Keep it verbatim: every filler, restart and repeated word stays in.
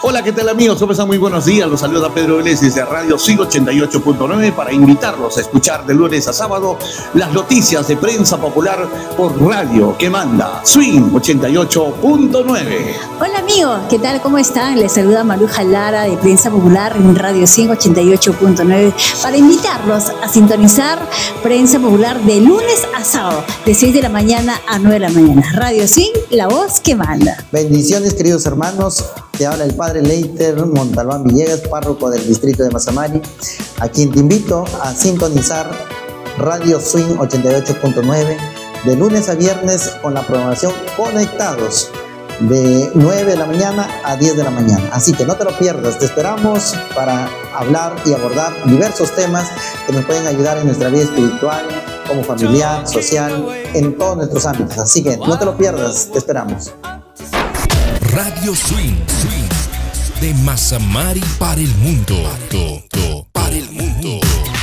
Hola, ¿qué tal amigos? ¿Cómo están? Muy buenos días. Los saluda Pedro Vélez desde Radio Swing ochenta y ocho punto nueve para invitarlos a escuchar de lunes a sábado las noticias de prensa popular por radio que manda Swing ochenta y ocho punto nueve. Hola amigos, ¿qué tal? ¿Cómo están? Les saluda Maruja Lara de Prensa Popular en Radio Swing ochenta y ocho punto nueve para invitarlos a sintonizar Prensa Popular de lunes a sábado, de seis de la mañana a nueve de la mañana. Radio Swing, la voz que manda. Bendiciones, queridos hermanos. Te habla el padre Leiter Montalbán Villegas, párroco del distrito de Mazamari, a quien te invito a sintonizar Radio Swing ochenta y ocho punto nueve de lunes a viernes con la programación Conectados de nueve de la mañana a diez de la mañana. Así que no te lo pierdas, te esperamos para hablar y abordar diversos temas que nos pueden ayudar en nuestra vida espiritual, como familiar, social, en todos nuestros ámbitos. Así que no te lo pierdas, te esperamos. Radio Swing, Swing, de Mazamari para el mundo, para el mundo.